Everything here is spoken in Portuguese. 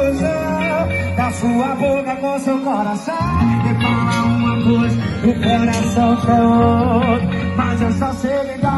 ilusão da sua boca com seu coração. Me fala uma coisa, o coração quer outro, mas eu só sei lidar